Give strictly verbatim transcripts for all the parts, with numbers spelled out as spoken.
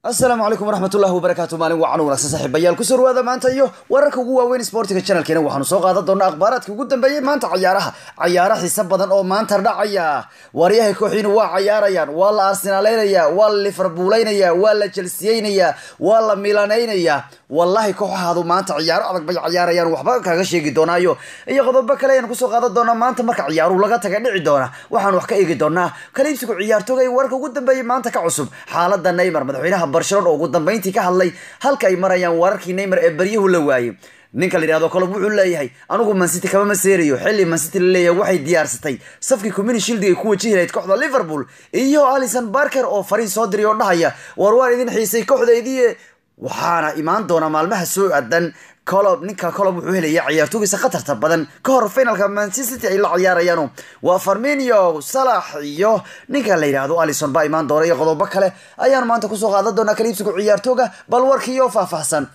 السلام عليكم ورحمة الله وبركاته. مالين وعنو ونكسر صاحبيال كسر وهذا ما أنت أيوه ورك وجوا وين سبورتك الشانل كنا وحنو سوق هذا دون أخبارات كجودن بيجي ما أنت عيارها عيارها حساب بدن أو ما أنت رد عيا وريه كوحين وعيارا يا والله أرسنالين يا والله ليفربولين يا والله تشيلسيين يا والله ميلانين يا والله كوح هذا ما أنت عيار أبغى بيج عيارا يا وحبك هذا شيء جدونا أيوه إيه غضب بكلين كسر هذا دون ما أنت مرك عيار ولا جت كني عدونا وحنو حكي جدونا كليم سكوا عيار توجي ورك وجودن بيجي ما أنت كعصب حالة ده نيمر مدحينها برشلونة وجودن intii ka hadlay halka ay marayaan wararkii Neymar ee bariyuhu la waayay ninka la yiraahdo kala wuxuu leeyahay anigu Man City kama maseeriyo xilli Man City leeyahay waxay diyaarsatay safkii Community Shield ee ku wajihayd kooxda Liverpool iyo Alisson Barker oo fariin soo diray oo dhahaya war war idin xiisay kooxdeedii waxaana imaan doona maalmaha soo aadan كلوب نيكا كلوب وحوله يعيار توجي سقطر تبدن كهر فينال كمان سيتي إلى عياريانو وفرمينيو صلاح يو نيكا اللي هذا أليسون بايمان دوري يغضب بكله أيان ما أنت كسوق هذا دونا كليب سكو عيار توجا بالوركيو فافحسن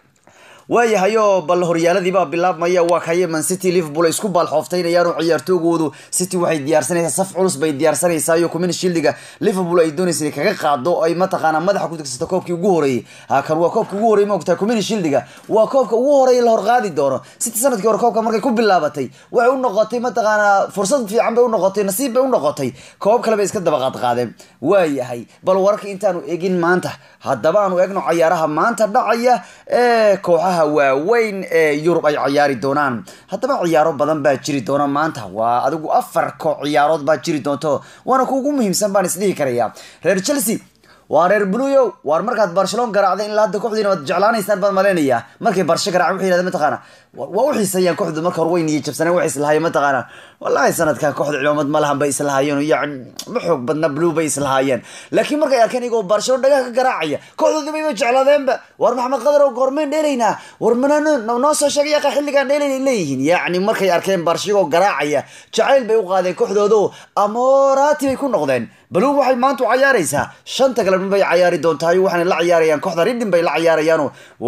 ويا هيو بالهريالة دي بقى بالله ما يواك هي من سيتي ليفربول يسكو بالحوفتين يارو عيارتو جودو سيتي واحد ديار سنة صف علوس بيد ديار سنة سايو كمين الشيلدقة ليفربول أيدوني سنة كقعدو أي متقنا مدح كنت ستكوب كي جوري هكذا وكوب جوري ما كنت كمين الشيلدقة وكوب جوري الهرقادي دورة ست سنة كور كوب كمرة كوب بالله بتي وعون نقطي متقنا فرصة في عم بيون نقطي نصيب بيون نقطي كوب كلا بيسكت بقعد قادم ويا هي بالورك إنتانو إجين ما أنت هالدبان وإجنو عيارها ما أنت دعية إيه كوحها وين يوروب أي عياري دونان حتى ما عيارات بدن باجري دونان ما أنت وأدوكو أفر كو عيارات باجري دونتو وأنا كوكو مهم سنبان سديه كريا رير تشيلسي وارير بلويو وار مركز برشلونة قرعدين لا دكوح دينا وتجعلاني يستنبط مالينيا مركز برشة قرع وحي هذا متقانا ووحي سيان كوحد مركز روين يجيب سنة وحي سلهاي متقانا والله سنة كان كوحد علومات مالهم بيس الهايين يعني محوق بدنا بلو بيس الهايين لكن مركز كان يقول برشلونة دقاق قرعية كوحد دي بيجعلانين با وار محمد قدر وقرمين ديلينا ورمنا نوصل شقيقة حلي كان ديلين ليهن يعني مركز أركين برشلونة قرعية جعيل بيوقع كوحد دو أموراتي بيكون نقدين بلو waxay maanta ciyaaraysaa shanta galabnimo bay ciyaari doontaa waxaan la ciyaarayaan kooxda Reading bay la ciyaarayaan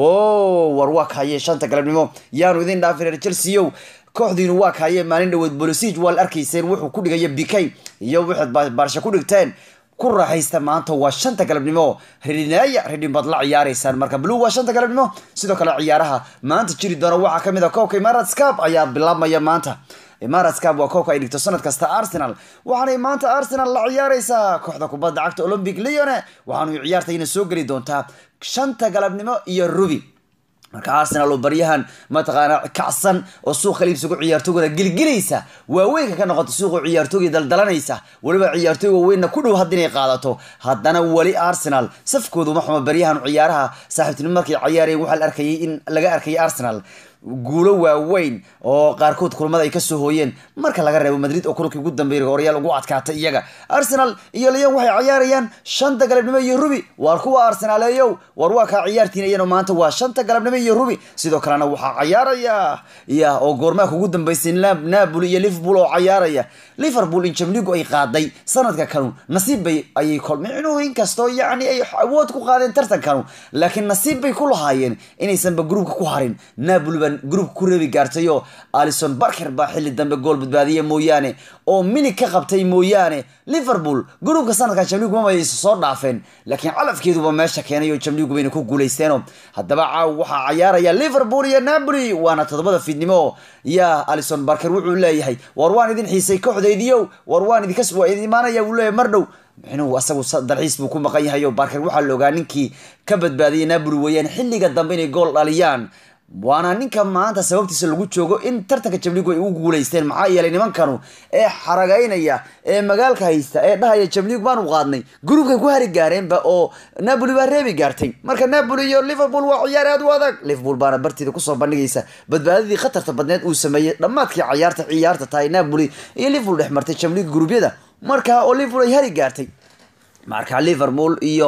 oo war waa kaayay shanta galabnimo yaanu idin dhaafin Chelsea kooxdiinu waa kaayay maalin dhaweed Bolosic wal arkayseen wuxuu ku dhigay B K iyo wixii Barca ku dhigteen ku raaxaysta maanta waa shanta galabnimo Reading Reading bad la ciyaaraysan marka Blue waa shanta galabnimo sidoo kale ciyaaraha maanta jiri doona waxa kamid ah koobka Emirates Cup ayaa bilaabmaya maanta Emirates Cup waa koobka ay dhigto sanad kasta Arsenal waxaanay maanta Arsenal la ciyaaraysaa kooxda kubadda cagta Olympic Lyon waxaanu ciyaartayna soo gali doontaa shanta galabnimo iyo rubi marka Arsenal oo baryahan ma taqaana kacsan oo suuq khaliibsigu ciyaartooyda gilgilaysa waa weyn ka noqoto suuq ciyaartooyda daldalanaysa waliba ciyaartooyga weyn ku dhow hadinay qaadato haddana wali Arsenal safkoodu ma xumo baryahan ciyaaraha saaxiibtinimo markay ciyaareen waxa la arkayay in laga arkay Arsenal guulo waaweyn oo qaarkood kulmada ay ka soo hooyeen marka laga reebo Madrid oo kulkii ugu dambeeyay Real ugu adkaatay iyaga Arsenal iyo Lyon waxay ciyaarayaan shanta galabnimo iyo rubi war kuwa Arsenal ayow war waa ka ciyaartiinayeen maanta waa shanta galabnimo iyo rubi sidoo kalena waxa ciyaaraya ya oo goorma ugu dambeysay Napoli iyo Liverpool oo ciyaaraya Liverpool in Champions League ay qaaday sanadka kanu nasiib bay ay kulmeen in kasto yaani ay awood ku qaadeen tartankan laakiin nasiib bay ku lahaayeen inaysan ba groupka ku harin Napoli جروب كوري قارتيو أليسون باركر بحل الدم بجول بدبادية مويانة أو ميني كقبتي مويانة ليفربول جروب كسانة كان شمليكو ما يصير ضعفين لكن على فكيدو بمشى كان يو شمليكو بينكو جوليستانو هذا بقى وح عيارة يا ليفربول يا نابولي وأنا تضبط في النمو يا أليسون باركر وعلى هي وروان دين حيسي كحد يديو وروان دي كسبوا يدي مانا يا ولا مردو إنه أسوأ درعيس بكون مقايها يو باركر وحال لوجانينكي كبد بادية نابولي ويان حلي قدام بين جول أليان وانا ninka maanta sababtiisa lagu joogo in tartanka Champions League ay ugu guuleysteen maxaa yeelay nimankanu ee xaragaynaya ee magaalka haysta ee dhahaya Champions League baan u qaadnay groupka ku hari gaareen ba oo Napoli baa reebi gaartay marka Napoli iyo Liverpool waa ciyaar aad u adag Liverpool baana bartida ku soo bandhigaysa badbaadadii khatarta badneed uu sameeyay dhamaadkii ciyaarta ciyaarta tahay Napoli iyo Liverpool dhexmartay Champions League groubyada marka oo Liverpool ay hari gaartay marka Liverpool iyo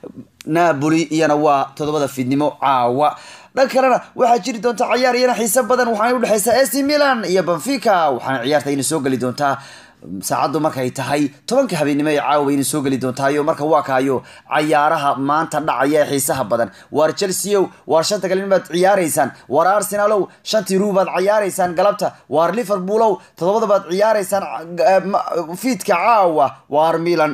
Napoli iyana waa todobada fiidnimo caawa dhankalena waxa jiri doonta ciyaar iyana xiisab badan waxaan u dhaxaysaa A C Milan iyo Benfica waxaan ciyaartayna soo gali doontaa saacadu markay tahay tobanka habeenimo ee caawa inay soo gali doontaa marka waa kaayo ciyaaraha maanta dhacaya xiisaha badan war Chelsea war shanta galabnimo ciyaaraysan war Arsenal shantii ruubaad ciyaaraysan galabta war Liverpool todobada baad ciyaaraysan fiidka caawa war Milan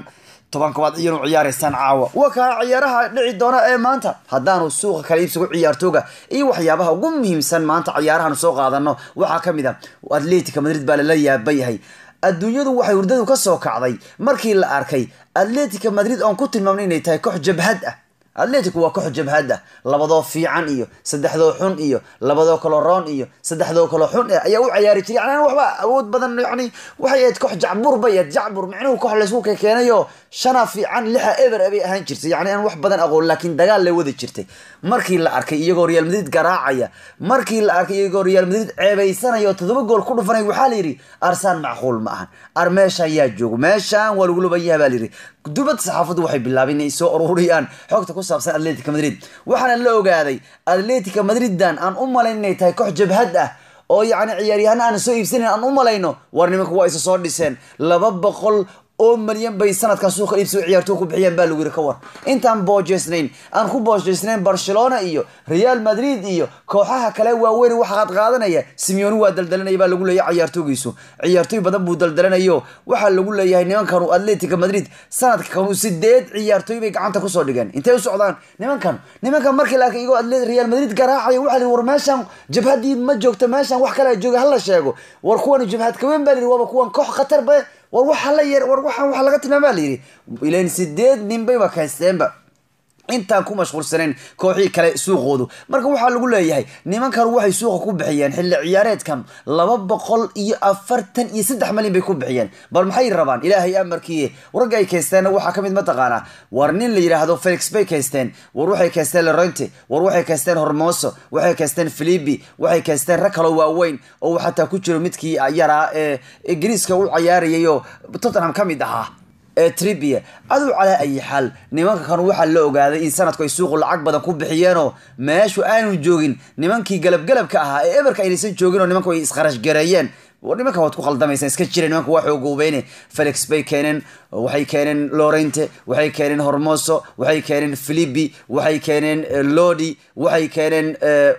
toban koowaad iyanu ciyaaraysaan caawa waa kaa ciyaaraha dhici doona ee maanta haddaanu suuqa kala iibsigo ciyaartooga iyo waxyaabaha ugu muhiimsan maanta ciyaarahan soo qaadano waxaa kamid ah Atletico Madrid baa la yaaban yahay adduunyadu waxay hurdadu ka soo kacday markii la arkay Atletico Madrid oo ku tilmaamnay inay tahay koox jabhad ah Atletico waa koox jabhad ah labadoo fiican iyo saddexdoo xun iyo labadoo kala roon iyo saddexdoo kala xun ayaa u ciyaari jiray yani waxba awood badan yani waxay aad koox jacbur bayad jacbur macnuhu koox la isku keenayo shana fiican lixa ever abi ahaan jirtay yani aan wax badan aqoon laakiin dagaal la wada jirtay markii la arkay iyagoo Real Madrid garaacaya markii la arkay iyagoo Real Madrid ceebaysanayo todoba gool ku dhufanay waxa la yiri Arsenal macquul ma ahan armeesha yaa joogo meeshaan waa lagu lubayaa baa la yiri dubad saxaafadu waxay bilaabeen inay soo ururiyaan xogta ku saabsan Atletico Madrid waxaana la ogaaday Atletico Madrid dan aan u malaynay tahay koox jabhad ah oo yani ciyaaryahan aan soo iibsanin aan u malayno war nimanku waa isa soo dhiseen laba boqol oo milyan bay sanadkan suuqa iibsiga ciyaartooy ku bixiyaan baa lagu yiri ka war intaan boojeysnayn aan ku boojeysnayn Barcelona iyo Real Madrid iyo kooxaha kale waaweyn wax qad qaadanaya Simeone waa daldalanaya baa lagu leeyahay ciyaartooygiisu ciyaartooy badan buu daldalanayo waxa lagu leeyahay nimankan Atletico Madrid sanadka kan sideed ciyaartooy bay gacanta ku soo dhigeen intee u socdaan nimankan nimankan markii la arkay Atletico Real Madrid garaacay waxa la war meeshan jabhadii ma joogto meeshan wax kale jooga hal la sheego war kuwan jabhad ka weyn baa waa kuwan koox khatar ba war waxa la yar war waxa waxa laga tilmaamaa la yiri ileen sideed nin bay wakaysteenba intaan ku mashquulsaneen kooxii kale suuqoodu marka waxa lagu leeyahay nimankan waxay suuqa ku bixiyeen xilli ciyaareedkan laba boqol iyo afartan iyo saddex malyan bay ku bixiyeen bal maxay rabaan ilaahay amarkii warga ay kaysteen waxa kamid ma taqaana war nin la yiraahdo Felix bay kaysteen war waxay kaysteen Llorente war waxay kaysteen Hermoso waxay kaysteen Filipe waxay kaysteen rakalo waaweyn oo waxa ku jiro midkii yara ee Ingiriiska u ciyaarayay Tottenham kamid ahaa Trippier adu ala ay xal nimanka kan waxa la ogaaday in sanadku ay suuq lacag badan ku bixiyeen meeshu aanu joogin nimankii galab galabka ahaa ee eberka aysan joogin oo nimanku ay isqarash gareeyeen wadnimanka wad ku qaldamaysan iska jireen nimanku waxa ugu weynay Felix bay keeneen waxay keeneen Llorente waxay keeneen Hermoso waxay keeneen Filipe waxay keeneen Lodi waxay keeneen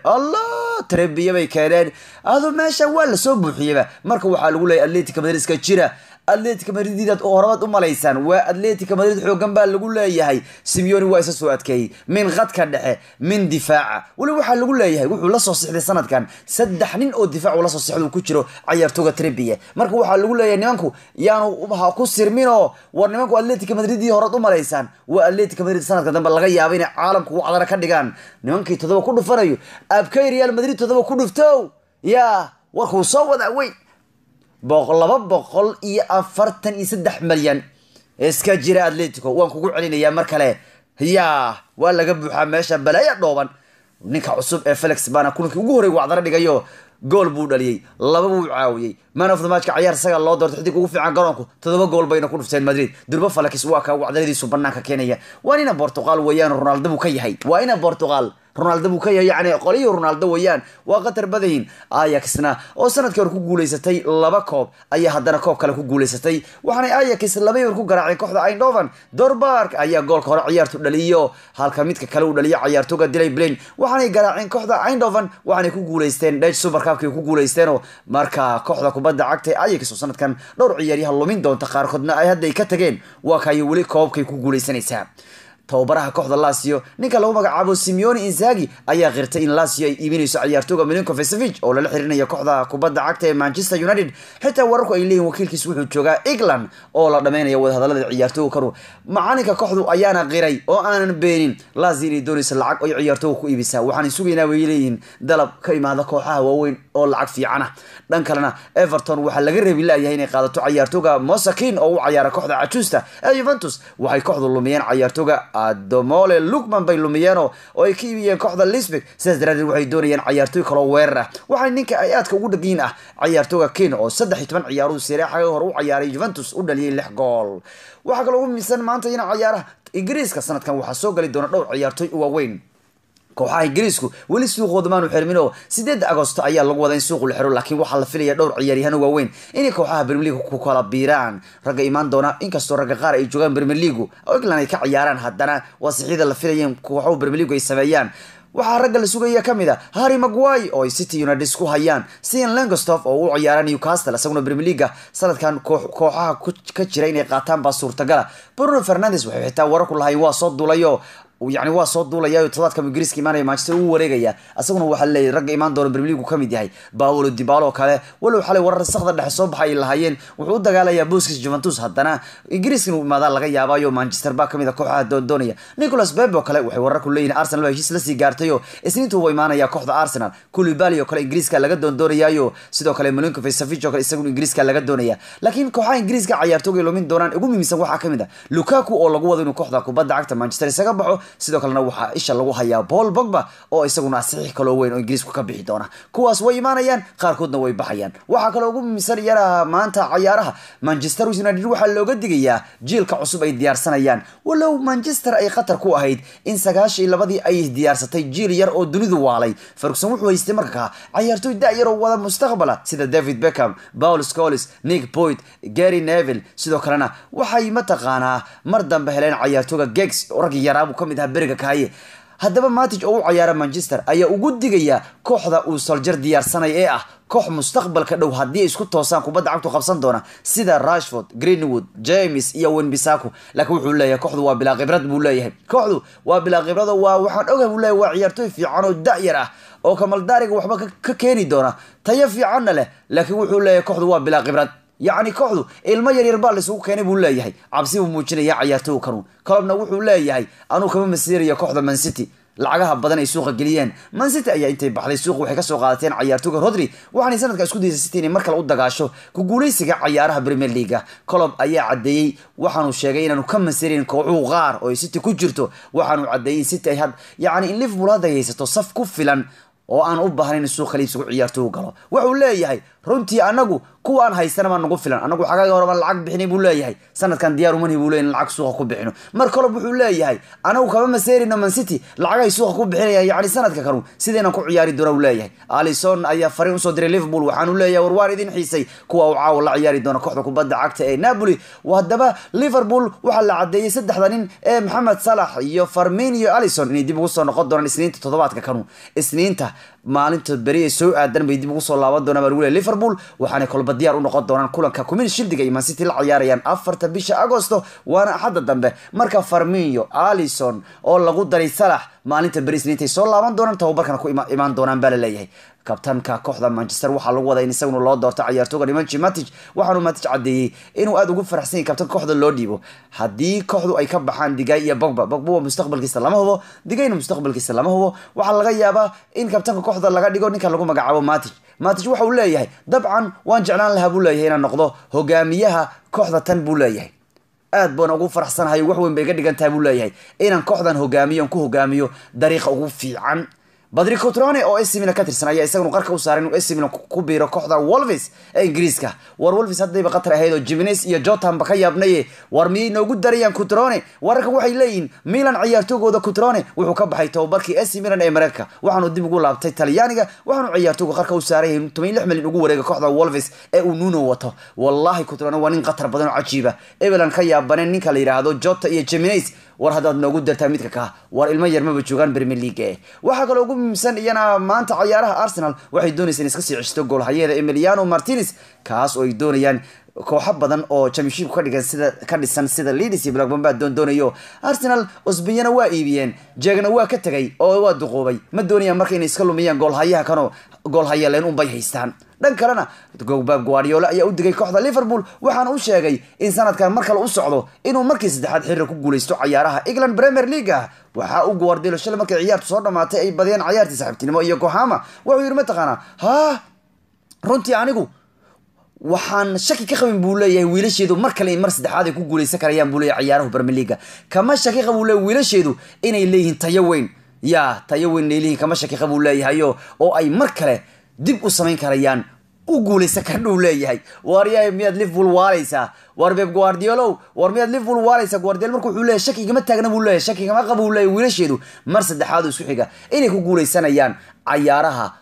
Allah Trippier bay keeneen adu meesha waa la soo buuxiyay marka waxa lagu leeyahay Atletico Madrid iska jira Atletico Madrid dad oo hormad u malaysan waa Atletico Madrid xoogan baa lagu leeyahay Simeone waa isa soo adkay min qadka dhexe min difaaca wali waxa lagu leeyahay wuxuu la soo sixday sanadkan saddex nin oo difaac ula soo sixday ku jiro ciyaartooyga Trippier marka waxa lagu leeyahay nimanku yaanu waxa ku sirmino war nimanku Atletico Madrid horad u malaysan waa Atletico Madrid sanadkan dambe laga yaabay in caalamku wax cadara ka dhigaan nimankii todoba ku dhufanayo abkay Real Madrid todoba ku dhufto ya warku soo wada weyn boqol laba boqol iyo afartan iyo saddex malyan iska jira Atletico waan kugu celinaya mar kale ya waa laga buuxa meesha balaya dhooban ninka cusub ee Felix bana kulanka ugu horeeyay wacdara dhigayo gool buu dhaliyay laba buu caawiyay man of the match ka ciyaar saga loo doortay xidig ugu fiican garoonku todoba gool bayna ku dhufteen Madrid durba Felix waa ka wacdaradiisu banaanka keenaya waa ina Portugal weeyaan Ronaldo buu ka yahay waa ina Portugal Ronaldo buu ka yahay yani qoliyo Ronaldo weeyaan waa qatar badayn Ajaxna oo sanadkii hore ku guuleysatay laba koob ayaa haddana koob kale ku guuleysatay waxaana Ajax laba yeer ku garaacay kooxda Eindhoven Dortmund ayaa goolka hore ciyaartu dhaliyo halka midka kale uu dhaliyo ciyaartooyga Delay Blind waxaanay garaaceen kooxda Eindhoven waxaanay ku guuleysteen Dutch Super Cup ku guuleysteen marka kooxda kubadda cagta Ajax sanadkan dhowr ciyaaryahan lumin doonta qaarkoodna ay hadda ka tageen waa kay wali koobkay ku guuleysanaysaa tababaraha kooxda Lazio ninka lagu magacaabo Simeone Inzaghi ayaa qirtay in Lazio ay iibinayso ciyaartooyga Milinkovic Savic oo la xiriirinayo kooxda kubadda cagta ee Manchester United xitaa wararku ay leeyihiin wakiilkiisu wuxuu joogaa England oo la dhameeyo wada hadallada ciyaartooyga karu macalinka kooxdu ayaana qiray oo aanan beenin Lazio inay doonayso lacag oo ciyaartooyga ku iibisa waxaan sugaynaa way leeyihiin dalab ka imaada kooxaha waaweyn oo lacag fiican ah dhan kalena Everton waxa laga reebi laayahay inay qaadato ciyaartooyga Mosakin oo u ciyaara kooxda Ajusta ee Juventus waxay kooxdu lumiyeen ciyaartooyga Adomole Lukman bay lumiyeen oo ay ka iibiyeen kooxda Leipzig sidaas daraadeed waxay doonayaan ciyaartooy kale weerar ah waxa ninka ay aadka ugu dhagiin ah ciyaartooyga Kane oo saddex iyo toban ciyaarood Serie A hore u ciyaaray Juventus u dhaliyay lix gool waxa kale oo miisan maanta in ciyaaraha Ingiriiska sanadkan waxa soo gali doona dhowr ciyaartooy waaweyn kooxaha Ingiriisku wali suuqooda maanu xirmino sideed Agoosto ayaa lagu wadaa in suuq la xiro laakiin waxa la filayaa dhowr ciyaaryahan waaweyn in kooxaha Premier League ku kala biiraan raga iman doona inkastoo raga qaar ay joogaan Premier League oo England ay ka ciyaaraan haddana wasiixida la filayeen kooxaha Premier League ay sameeyaan waxaa ragga la sugaya kamid ah Harry Maguire oo City United isku hayaan, Sean Langsdorff oo u ciyaara Newcastle asaguna Premier League sanadkan kooxaha ka jira inay qaataan baa suurtagal. Bruno Fernandes wuxuu xitaa warar ku lahayn waa soo duulayo يعني waa soo duulaya todobaadka Ingiriiska imaanaya Manchester uu wareegaya asaguna waxa leeyahay rag imaan doona Premier League kamid yahay Paulo Dybala kale walow xalay warar saxda dhex soo baxay lahaayeen wuxuu u dagaalaya booskiis Juventus haddana Ingiriiska uu imaada laga yaabayo Manchester baa kamid ah kooxaha doondoonaya. Nicolas Pepe kale waxay warar ku leeyihiin Arsenal waa heshiis la sii gaartayo isniintu uu imaanaya kooxda Arsenal. Koulibaly oo kale Ingiriiska laga doondoonayo sidoo kale Milinkovic-Savic oo kale isaguna Ingiriiska laga doonaya, laakiin kooxaha Ingiriiska ciyaartooyga loomin doonaan ugu muhiimsan waxa kamid ah Lukaku oo lagu wado inuu kooxda kubadda cagta Manchester isaga baxo, sidoo kalena waxa isha lagu hayaa Paul Pogba oo isaguna saxiix kale weyn oo Ingiriisku ka bixi doona. kuwaas way imaanayaan qaarkoodna way baxayaan. waxa kale ugu miisan yara maanta ciyaaraha Manchester United waxa looga digayaa jiilka cusub ay diyaarsanayaan, walow Manchester ay khatar ku ahayd in sagaashan iyo labadii ay diyaarsatay jiil yar oo dunidu waalay. Ferguson wuxuu haystay markaa ciyaartooy da'yar oo wada mustaqbala sida David Beckham, Paul Scholes, Nick Boyd, Gary Neville, sidoo kalena waxay mataqaanaa mar dambe heleen ciyaartooyga Giggs oo rag yar ah kamid ah beriga kahaye. haddaba Matic oo u ciyaara Manchester ayaa ugu digaya kooxda uu Solskjaer diyaarsanay ee ah koox mustaqbalka dhow haddii isku toosaan kubadda cagtu qabsan doona sida Rashford, Greenwood, James iyo Wan-Bissaka. laakiin wuxuu leeyahay kooxdu waa bilaa khibrad buu leeyahay kooxdu waa bilaa khibrad waa waxaan ogahay buu leeyahay waa ciyaartooy fiican oo da'yar ah oo kamal daariga waxba ka keeni doona tayo fiican leh, laakiin wuxuu leeyahay kooxdu waa bilaa khibrad. يعني كوحدو ilmo yar yar baa la isugu keenay buu leeyahay cabsi uu muujinaya ciyaartooy kanu kalabna wuxuu leeyahay anu kama masiiriyo kooxda Man City lacagaha badan ay suuqa geliyeen. Man City ayaa intay baxday suuqa waxay ka soo qaadateen ciyaartooyga Rodri waxaana sanadka isku dayay City inay mar kale u dagaasho ku guuleysiga ciyaaraha Premier League. Klopp ayaa cadeeyay waxaanu sheegay inaanu ka masiirin kooxu qaar oo City ku jirto, waxaanu cadeeyay City ay had yani in Liverpool hada haysato saf ku filan oo aan u baahnayn suuqa liibsiga ciyaartooy galo. wuxuu leeyahay runtii anagu kuwaan haysana ma nagu filan anagu xagaaga hore baan lacag bixinay buu leeyahay sanadkan diyaar uma buu leeyahay lacag suuqa ku bixino. mar kale wuxuu leeyahay anagu kama maseerina Man City lacag ay suuqa ku bixinayaan yani sanadka kanu sideena ku ciyaari doona uu leeyahay. Alisson ayaa fariin u soo diray Liverpool waxaanu leeyahay war waar idin xiisay kuwa uu caaw la ciyaari doona kooxda kubadda cagta ee Napoli. wadaba Liverpool waxa la cadeeyay saddexda nin ee Mohamed Salah iyo Firmino iyo Alisson inay dib ugu soo noqon doonaan isniinta toddobaadka kanu isniinta maalinta bari soo aadan bay dib ugu soo laaban doonaan marwile Liverpool waxaana kolba diyaar u noqon doonaan kulanka Community Shield iyo Man City la ciyaarayaan afarta bisha Agosto waana axada dambe marka Firmino, Alisson oo lagu daray Salah maalinta bari isniinta soo laaban doonaan tababarkana ku imaan doonaan baa la leeyahay. kabtanka kooxda Manchester waxa lagu waday in isaguna loo doorto ciyaartooyga Nemanja Matic waxaanu Matic cadeeyay inuu aad ugu faraxsan yahay kabtanka kooxda loo dhiibo haddii kooxdu ay ka baxaan Digay iyo Pogba. Pogba mustaqbalkiisa lama hubo, Digayna mustaqbalkiisa lama hubo. waxa laga yaabaa in kabtanka kooxda laga dhigo ninka lagu magacaabo Matic. Matic waxa uu leeyahay dabcan waan jeclaan lahaa buu leeyahay inaan noqdo hogaamiyaha kooxda tan buu leeyahay aad baan ugu faraxsanahay wax weyn bay ka dhigan tahay buu leeyahay inaan kooxdan hogaamiyo ku hogaamiyo dariiqa ugu fiican. Badri Cotrone oo A C Milan ka tirsan ayaa isaguna qarka u saaray inuu A C Milan ku biiro kooxda Wolves ee Ingiriiska. war Wolves hadday qatar ahayd oo Jimenez iyo Jota ba ka yaabnay war miyay noogu darayaan Cotrone. wararka waxay leeyihiin Milan ciyaartoygooda Cotrone wuxuu ka baxay tababarkii A C Milan ee Mareykanka waxaanu dib ugu laabtay Talyaaniga waxaanu ciyaartooyga qarka u saaray toban iyo lix milyan ugu wareega kooxda Wolves ee uu Nuno wato. wallahi Cotrone waa nin qatar badan oo cajiiba Ebelan ka yaabaneen ninka la yiraahdo Jota iyo Jimenez war hadaad noogu dartaa midka ka war ilmo yar ma joogan Premier League. waxa kale ugu muhiimsan iyana maanta ciyaaraha Arsenal waxay doonaysaa in iska sii ceshto gool hay'ada Emiliano Martinez kaas oo ay doonayaan kooxo badan oo championship ka dhigan sida ka dhisan sida Leeds iyo Blackburn baa doon doonayo. Arsenal usbiyana waa iibiyeen jeegna waa ka tagay oo waa duqoobay ma doonayaan markay inay iska lumiyaan gool hayaha kano gool hayaleen un bay haystaan. dhan kalena Pep Guardiola ayaa u digay kooxda Liverpool waxaana uu sheegay in sanadkan mar kale u socdo inuu markii saddexaad xiriir ku guuleysto ciyaaraha England Premier League. waxa uu Guardiola shalay markii ciyaartu soo dhamaatay ay badiyeen ciyaartii saaxiibtinimo iyo Yokohama wuxuu yiri ma taqaana ha runtii anigu waxaan shaki ka qabin buu leeyahay wiilasheedu mar kale mar saddexaad ay ku guuleysan karayaan buu leeyahay ciyaaraha Premier League. kama shaki qabo leeyahay wiilasheedu inay leeyihiin tayo weyn ya tayo weyn leeyihiin kama shaki qabo leeyahay oo ay mar kale dib u sameyn karayaan u guuleysan ka dhow leeyahay. wariyay miyad Liverpool waalaysa war Pep Guardiola war miyad Liverpool waalaysa Guardiola markuu wuxuu leeyahay shaki igama taagna buu leeyahay shaki kama qabo leeyahay wiilasheedu mar saddexaad isku xiga inay ku guuleysanayaan ciyaaraha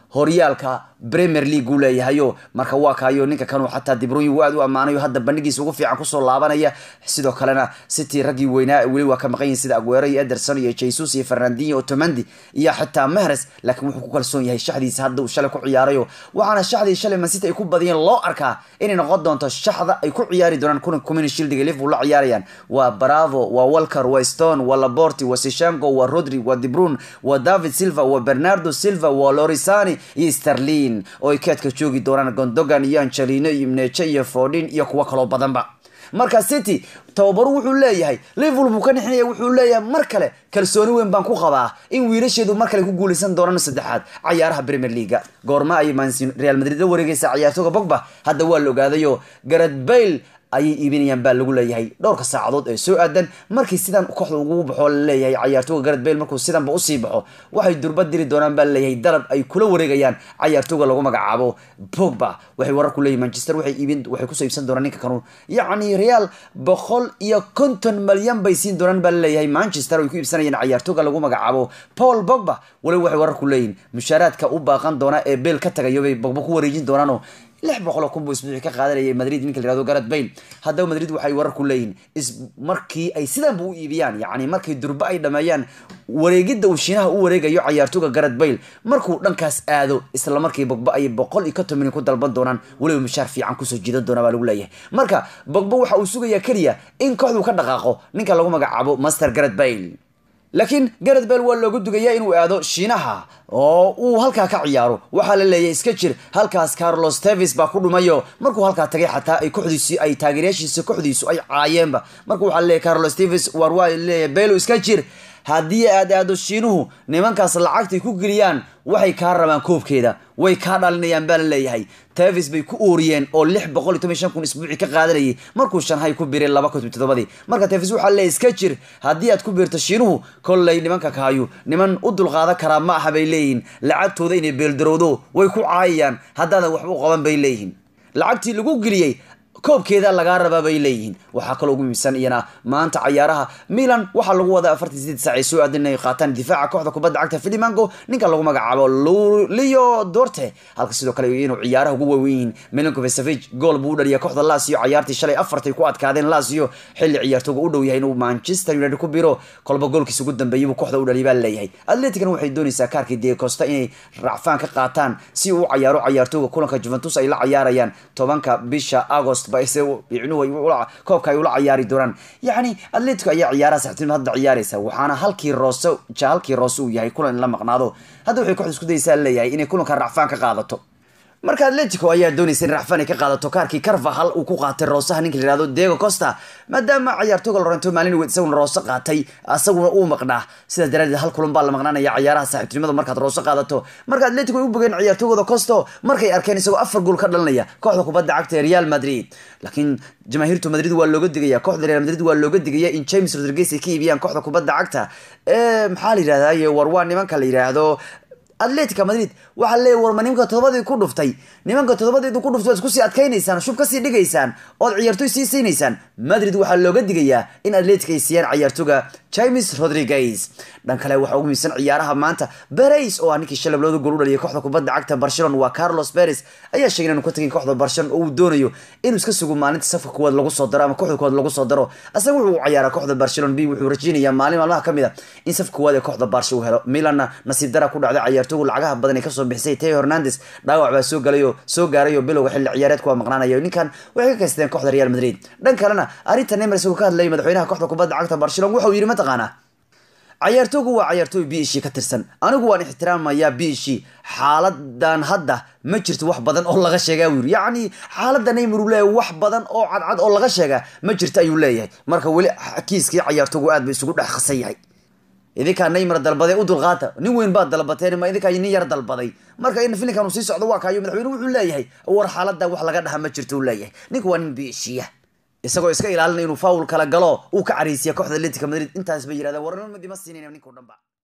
horyaalka Premier League uu leeyahayo marka waa kaayo ninka kanu xataa De Bruyne uu aad u amaanayo hadda bandhigiisa ugu fiican kusoo laabanaya sidoo kalena City ragii weynaa wali waa ka maqan sida Aguero iyo Ederson iyo Jesus iyo Fernandinho Otamendi iyo xataa Mahrez laakiin wuxuu ku kalsoon yahay shaxdiisa hadda uu shalay ku ciyaarayo waxaana shaxdii shalay Man City ay ku badiyeen loo arkaa inay noqon doonto shaxda ay ku ciyaari doonaan kuna Community Shield Liverpool la ciyaarayaan waa Bravo waa Walker waa Stone waa Laporte waa Sishanko waa Rodri waa De Bruyne waa David Silva waa Bernardo Silva waa Lorisani iyo Sterling oo ay kaadka joogi doonaan Gundogan iyo Angelino iyo Mneche iyo Foden iyo kuwa kale badanba marka City tababaru wuxuu leeyahay Liverpool buu ka nixinaya wuxuu leeyahay mar kale kalsooni weyn baan ku qabaa in wiilasheedu mar kale ku guuleysan doonaan saddexaad ciyaaraha Premier League goorma ay Man City Real Madrid wareegaysa ciyaartooyga Pogba hadda waa la ogaadayo Gareth Bale ayay iibinayaan baa lagu leeyahay dhowrka saacadood ee soo aadan markii sidan kooxda ugu baxo leeyahay ciyaartooyga Gareth Bale markuu sidan ba u sii baxo waxay durbad diri doonaan baa leeyahay dalab ay kula wareegayaan ciyaartooyga lagu magacaabo Pogba waxay warar ku leeyahay Manchester waxay iibin waxay ku soo iibsan doonaan ninka kanu yacni Real boqol iyo konton malyan bay siin doonaan baa leeyahay Manchester ay ku iibsanayaan ciyaartooyga lagu magacaabo Paul Pogba wali waxay warar ku leeyihiin mushaaraadka u baaqan doona ee Bale ka tagayo bay Pogba ku wareejin doonaan lix boqol kun buu isbuuci ka qaadanayay Madrid ninka la yiraahdo Gareth Bale hadda Madrid waxay warar ku leeyihiin markii ay sidan buu iibiyaan yacni markii durba ay dhameeyaan wareegida uu shiinaha u wareegayo ciyaartooyga Gareth Bale markuu dhankaas aado isla markii Pogba ay boqol iyo konton milyan ku dalban doonaan waliba mushaar fiican ku soo jiidan doona baa lagu leeyahay marka Pogba waxa uu sugayaa kaliya in kooxdu ka dhaqaaqo ninka lagu magacaabo Master Gareth Bale laakiin Gareth Bale waa loogu dugayaa inuu aado shiinaha oo uu halka ka ciyaaro waxa la leeyahay iska jir halkaas Carlos Tevez baa ku dhumayo markuu halka tagay xataa ay kooxdiisi ay taageerayaashiisa kooxdiisu ay caayeenba markuu waxa leeyahay Carlos Tevez war waa leeyahay Bale iska jir haddii aad aado shiinuhu nimankaas lacagtay ku geliyaan waxay ka rabaan koobkeeda way ka dhalinayaan baa leeyahay Tevez bay ku ooriyeen oo lix boqol iyo toban iyo shan kun isbuuci ka qaadanayay markuu Shanghai ku biiray laba kun iyo toddoba marka Tevez waxa leeyahay iska jir haddii aad ku biirto shiinuhu kollay nimanka ka hayo niman u dulqaadan kara ma aha bay leeyihiin lacagtooda inay beeldarowdo way ku caayayaan haddana waxba u qaban bay leeyihiin lacagtii lagu geliyay koobkeeda laga rabaa bay leeyihiin waxa kale ugu miisan iyana maanta ciyaaraha Milan waxa lagu wadaa afartan iyo siddeed saac soo aadan inay qaataan difaaca kooxda kubadda cagta Filimango ninka lagu magacaabo Leo Dorte halka sidoo kale inuu ciyaaraha ugu weyn Milinkovic Savic gool buu dhaliyay kooxda Lazio ciyaartii shalay afartay ku adkaadeen Lazio xilli ciyaartooyga u dhow yahay inuu Manchester United ku biro kolba goolkiisa ugu dambeeyay buu kooxda u dhaliyay baa leeyahay Atletico waxay doonaysaa kaarkii Diego Costa inay racfaan ka qaataan si uu ciyaaro ciyaartooyga kulanka Juventus ay la ciyaarayaan tobanka bisha August bayse yacnuhu ay koobka ay ula ciyaari doonaan yacni Atletico ayaa ciyaaraha saxtiimada hadda ciyaaraysa waxaana halkii Rosso jaalkii Rosso uu yahay kulan la maqnaado hadda waxay kooxdu isku daysaa leeyahay inay kulanka racfaan ka qaadato marka Atletico ayaa doonaysa in racfaan ay ka qaadato kaarkii Carvajal uu ku qaatay Rosso ninka la yiraahdo Diego Costa maadaama ciyaartooyga Lorenzo Malini uu isaguna Rosso qaatay asaguna uu maqnaa sida daradeed hal kulan baa la maqnaanaya ciyaaraha saaxiibtinimada markaad Rosso qaadato marka Atletico ay u bogeen ciyaartooyga Costa markay arkeen isagoo afar gool ka dhalinaya kooxda kubadda cagta Real Madrid laakiin jamaahirtu Madrid waa looga digaya kooxda Real Madrid waa looga digaya in James Rodriguez ay ka iibiyaan kooxda kubadda cagta ee maxaa la yiraahdaa warwaa nimanka la yiraahdo Atletico Madrid waxa leeyahay war nimanka todobadii ku dhuftay nimanka todobadii ku dhuftay isku sii adkaynaysaan shub ka sii dhigaysaan oo ciyaartoy sii siineysaan Madrid waxa looga digayaa in Atletico ay siiyaan ciyaartooyga James Rodriguez dhan kale waxa ugu miisan ciyaaraha maanta Perez oo ninkii shalay looda gool u dhaliyay kooxda kubadda cagta Barcelona waa Carlos Perez ayaa sheegay inuu ka tagay kooxda Barcelona oo uu doonayo inuu iska sugo maalinta safka kuwad lagu soo daro ama kooxda kuwad lagu soo daro asaga wuxuu ciyaaraa kooxda Barcelona B wuxuu rajaynayaa maalin maalmaha kamida in safka kuwad ee kooxda Barcelona uu helo Milan nasiib dara ku dhacday ciyaartooyga lacagaha badan ee ka soo bixisay Theo Hernandez dhaawac baa soo galay oo soo gaaray oo bilowga xilli ciyaareedku waa maqnaanaya ninkan waxay ka kaysteen kooxda Real Madrid dhan kalena arinta Neymar isagoo ka hadlayay madaxweynaha kooxda kubadda cagta Barcelona wuxuu yiri ma taqaana ciyaartooygu waa ciyaartooy B S G ka tirsan anigu waan ixtiraamayaa B S G xaaladan hadda ma jirto wax badan oo laga sheegaa wiir yacni xaaladda Neymar uu leeyahay wax badan oo cadcad oo laga sheegaa ma jirto ayuu leeyahay marka wali kiiskii ciyaartooygu aad bay isugu dhex khasan yahay idinka Neymar dalbaday u dulqaata nin weyn baa dalbatay ma idinka nin yar dalbaday marka in filinkan uu sii socdo waa kaayo madaxweynuhu wuxuu leeyahay war xaaladda wax laga dhaha ma jirto uu leeyahay ninku waa nin B S G isagoo iska ilaalinaya inuu foul kala galo uu ka cariisiyo kooxda Atletico Madrid intaas bay yiraahdeen warna ma dima siinayna ninku dhanba